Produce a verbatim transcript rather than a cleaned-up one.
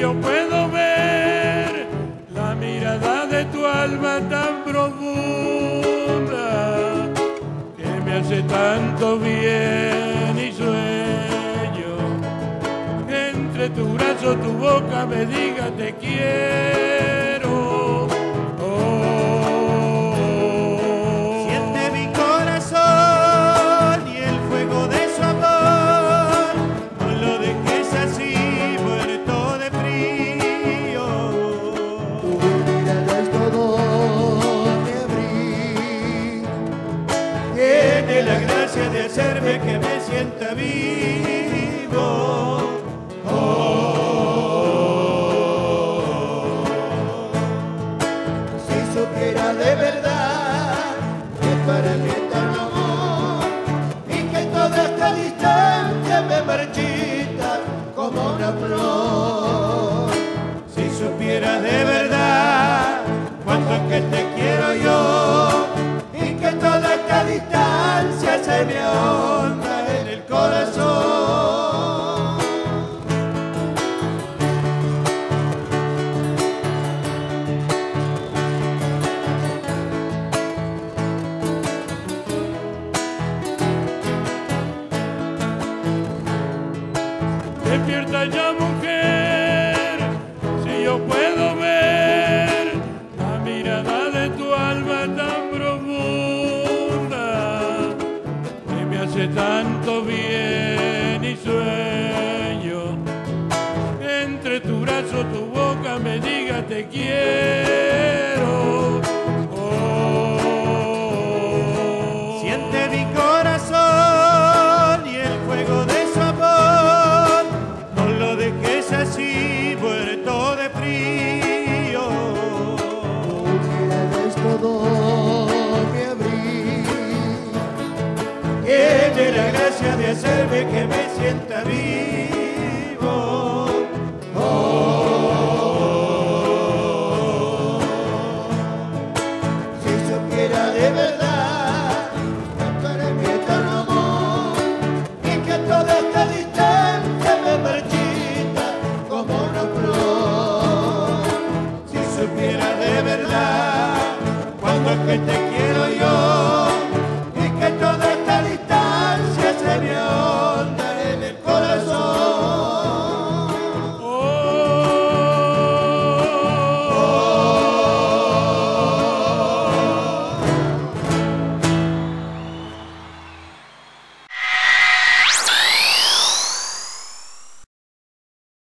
yo puedo ver la mirada de tu alma tan profunda que me hace tanto bien y sueño que entre tu brazo, tu boca me diga te quiero. Oh, siente mi corazón y el fuego de su amor, no lo dejes así muerto de frío. Tu mirada es todo mi abrigo, Tiene la gracia de hacerme que me sienta vivo. si supiera de verdad que para mí eterno amor y que toda esta distancia me marchita como una flor. Si supieras de verdad cuánto es que te quiero yo Y que toda esta distancia se me ahonda en el corazón. despierta ya mujer, si yo puedo ver la mirada de tu alma tan profunda que me hace tanto bien y sueño que entre tu brazo, tu boca me diga te quiero. Oh, Siente mi corazón y el fuego de su amor, no lo dejes así muerto de frío. Tu mirada es todo mi abrigo, Tiene la gracia de hacerme que me sienta vivo. si supiera de verdad que para mí eterno amor y que toda esta distancia me marchita como una flor. Si supiera de verdad cuánto es que te quiero